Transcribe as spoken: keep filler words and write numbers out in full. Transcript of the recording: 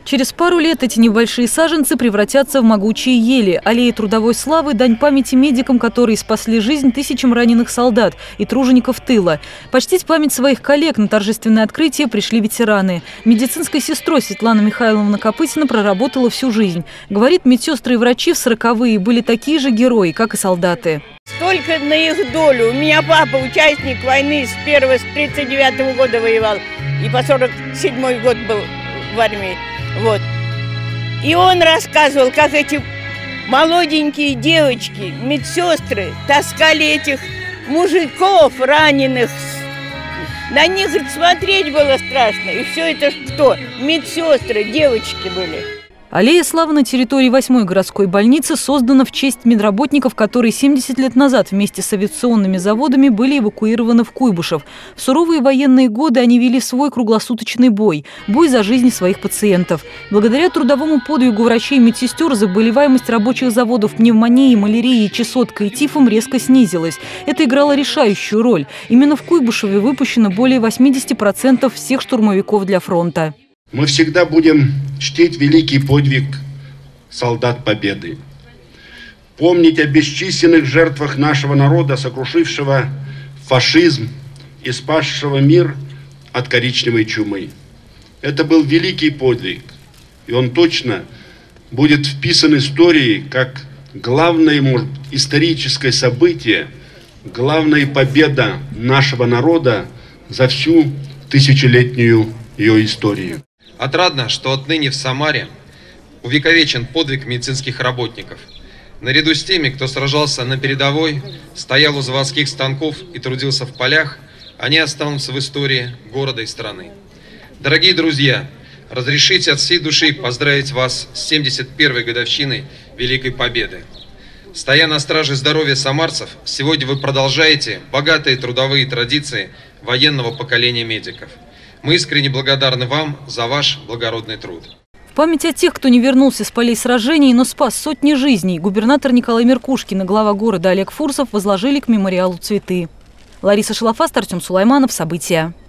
Через пару лет эти небольшие саженцы превратятся в могучие ели. Аллея трудовой славы – дань памяти медикам, которые спасли жизнь тысячам раненых солдат и тружеников тыла. Почтить память своих коллег на торжественное открытие пришли ветераны. Медицинской сестрой Светлана Михайловна Копытина проработала всю жизнь. Говорит, медсестры и врачи в сороковые были такие же герои, как и солдаты. Только на их долю. У меня папа участник войны с первого, с тридцать девятого года воевал. И по сорок седьмой год был в армии. Вот. И он рассказывал, как эти молоденькие девочки, медсестры, таскали этих мужиков раненых. На них, говорит, смотреть было страшно. И все это кто? Медсестры, девочки были. Аллея славы на территории восьмой городской больницы создана в честь медработников, которые семьдесят лет назад вместе с авиационными заводами были эвакуированы в Куйбышев. В суровые военные годы они вели свой круглосуточный бой – бой за жизни своих пациентов. Благодаря трудовому подвигу врачей и медсестер заболеваемость рабочих заводов пневмонией, малярией, чесоткой и тифом резко снизилась. Это играло решающую роль. Именно в Куйбышеве выпущено более восьмидесяти процентов всех штурмовиков для фронта. Мы всегда будем чтить великий подвиг солдат Победы, помнить о бесчисленных жертвах нашего народа, сокрушившего фашизм и спасшего мир от коричневой чумы. Это был великий подвиг, и он точно будет вписан историей как главное, может, историческое событие, главная победа нашего народа за всю тысячелетнюю ее историю. Отрадно, что отныне в Самаре увековечен подвиг медицинских работников. Наряду с теми, кто сражался на передовой, стоял у заводских станков и трудился в полях, они останутся в истории города и страны. Дорогие друзья, разрешите от всей души поздравить вас с семьдесят первой годовщиной Великой Победы. Стоя на страже здоровья самарцев, сегодня вы продолжаете богатые трудовые традиции военного поколения медиков. Мы искренне благодарны вам за ваш благородный труд. В память о тех, кто не вернулся с полей сражений, но спас сотни жизней, губернатор Николай Меркушкин и глава города Олег Фурсов возложили к мемориалу цветы. Лариса Шалафаст, Артем Сулайманов. События.